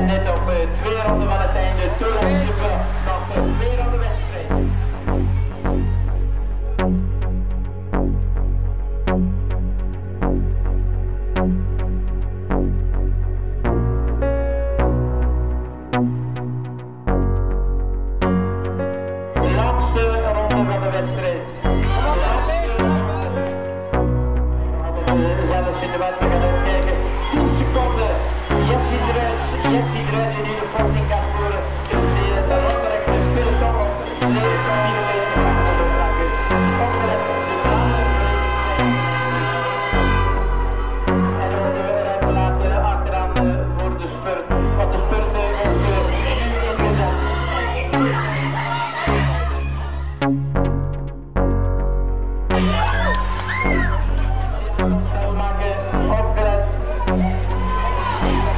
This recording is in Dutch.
net op 2 ronden van het einde. Toerenslippen nog 2 ronden wedstrijd. De laatste ronde van de wedstrijd. De laatste. Zelfs in de wet, we gaan even kijken. 10 seconden. Jessie eruit die de forcing gaat voeren. De rondrekker peloton op 7 millimeter van de vlakke. Opgelet de lange verleningslijn. En ook de ruimte laten achteraan voor de spurt. Want de spurt wordt nu ingezet. Snel maken, opgelet.